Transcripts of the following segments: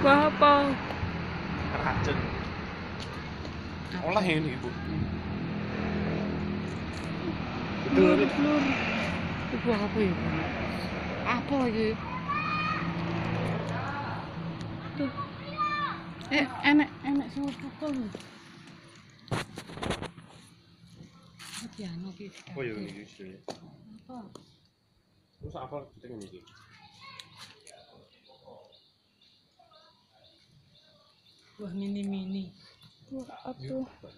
Wah apa? Racun. Olah ini ibu. Blur. Itu apa ya? Apa lagi? Tuh. Enak semua pukul. Piano gitu. Oh iya ini sih. Apa? Terus apa kita ini? Wah mini. Wah apa?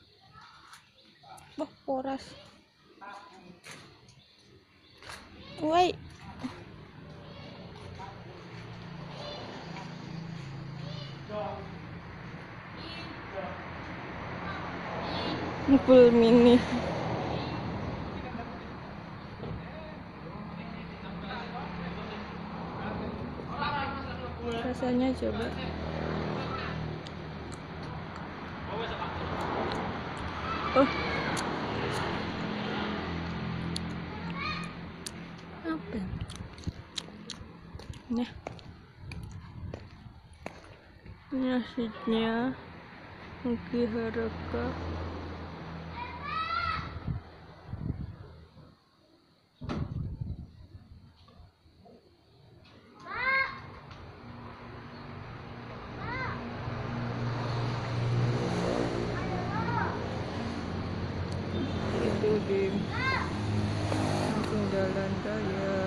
Wah poras. Woi. Mobil mini. Rasanya coba. Oh. Apa? Nah. Ini asidnya. Mugi haraka. Itu di langsung jalan raya.